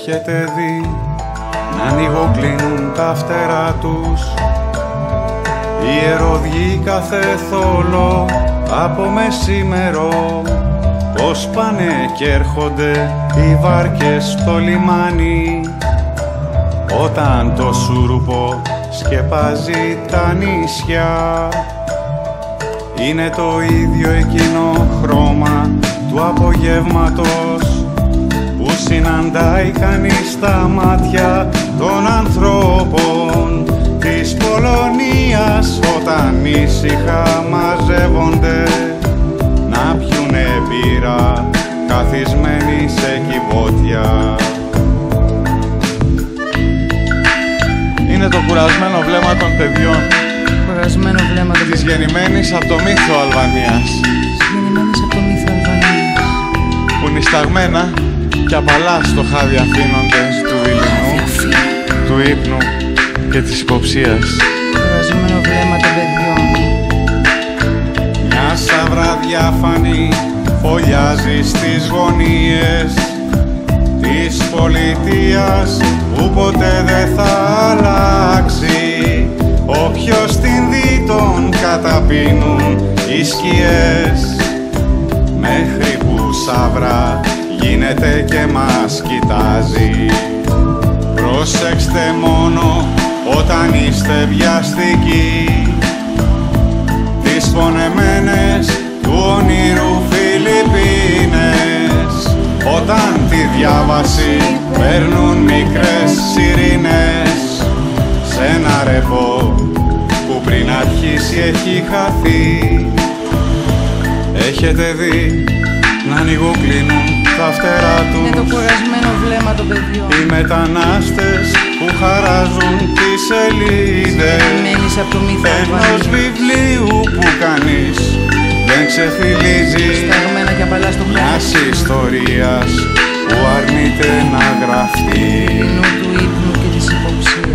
Έχετε δει να ανοιγοκλίνουν τα φτερά τους οι ερωδιοί κάθε θόλο από μεσήμερο, πως πάνε και έρχονται οι βάρκες στο λιμάνι όταν το σούρουπο σκεπάζει τα νησιά. Είναι το ίδιο εκείνο χρώμα του απογεύματος που συναντάει κανείς στα μάτια των ανθρώπων της Πολωνίας όταν ήσυχα μαζεύονται να πιουνε μπύρα καθισμένοι σε κυβότια. Είναι το κουρασμένο βλέμμα των παιδιών της γεννημένης από το μύθο Αλβανίας, που νησταγμένα και απαλά στο χάδι αφήνονται του δειλινού, του ύπνου και της υποψίας. Κουρασμένο βλέμμα των παιδιών. Μια σαύρα διάφανη φωλιάζει στις γωνίες της πολιτείας που ποτέ δεν θα αλλάξει. Όποιος την δει τον καταπίνουν οι σκιές, μέχρι που σαύρα γίνεται και μας κοιτάζει. Προσέξτε μόνο όταν είστε βιαστικοί τις πονεμένες του ονείρου Φιλιππίνες, όταν τη διάβαση παίρνουν μικρές σιρήνες σε ένα ρεπό που πριν αρχίσει έχει χαθεί. Έχετε δει να ανοιγοκλίνουν τα φτερά τους Είναι το κουρασμένο βλέμμα των παιδιών. οι μετανάστες που χαράζουν τις σελίδες Από το μύθο ενός βιβλίου που κανείς δεν ξεφυλίζει, σταγμένα και απαλά στο μιας ιστορίας που αρνείται να γραφτεί. του ύπνου και της υποψίας.